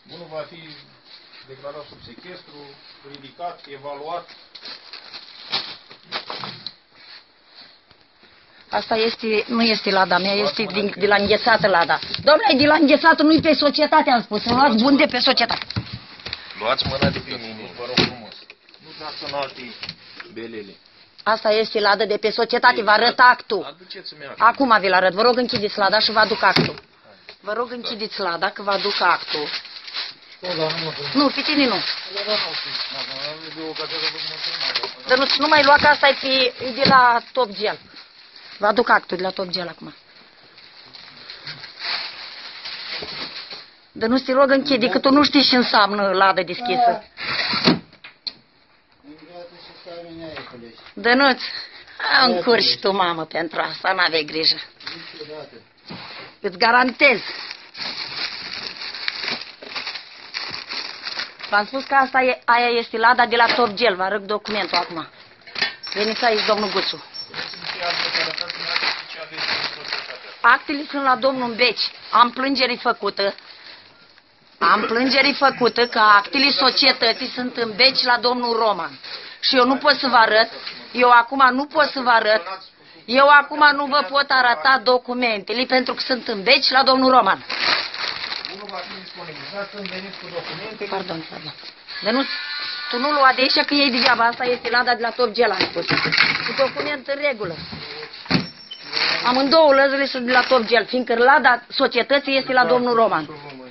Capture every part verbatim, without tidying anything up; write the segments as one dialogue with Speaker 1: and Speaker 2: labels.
Speaker 1: Bunul va fi declarat sub sechestru, ridicat, evaluat.
Speaker 2: Asta este, nu este lada mea, este din, de la înghețată lada. Dom'le, de la înghețată nu-i pe societate, am spus, să luați bun de pe societate.
Speaker 1: Luați mâna de pe mine, vă rog frumos. Nu dați în alte belele.
Speaker 2: Asta este ladă de pe societate, vă arăt actul.
Speaker 1: Aduceți-mi actul.
Speaker 2: Acum vi-l arăt, vă rog închideți lada și vă aduc actul. Vă rog închideți lada, că vă aduc actul. Nu, pe tine nu. Dar nu, nu mai lua, că asta e de la Top Gel. Vă aduc actul de la Top Gel acum. Dar nu te rog închide, că tu nu știi ce înseamnă ladă deschisă. Dănuț, încurci tu, mamă, pentru asta, n-aveai grijă. Îți garantez. V-am spus că asta e, aia este lada de la Top Gel, vă arăt documentul acum. Veniți aici, domnul Guțu. Actele sunt la domnul în Beci. Am plângere făcută. Am plângere făcută că actele societății sunt în Beci la domnul Roman. Și eu nu pot să vă arăt. Eu acum nu pot să vă arăt. Eu acum nu vă pot arăta documentele pentru că sunt în Beci la domnul Roman.
Speaker 1: Unul va fi disponibilizat când veniți cu documente.
Speaker 2: Pardon, pardon. Dar nu, tu nu lua de aici că e degeaba. Asta este lada de la Top Gel, am spus. Cu document în regulă. Amândouă lăzile sunt de la Top Gel, fiindcă lada societății este la domnul Roman.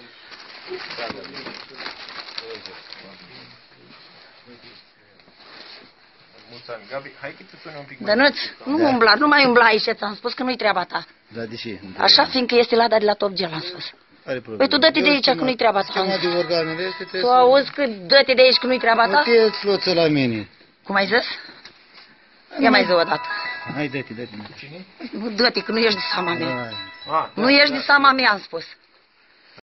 Speaker 2: Dănuț, nu umbla, nu mai umbla aici, ți-am spus că nu-i treaba ta.
Speaker 3: Da, de ce?
Speaker 2: Așa, fiindcă este lada de la Top Gel, am spus. Păi tu dă-te de aici că nu-i treaba ta. Tu auzi că dă-te de aici că nu-i treaba ta?
Speaker 3: Nu te exploță la mine.
Speaker 2: Cum ai zis? Ia mai zi o dată.
Speaker 3: Hai, dă-te, dă-te.
Speaker 2: Nu dă-te, că nu ești de seama mea. Nu ești de seama mea, am spus.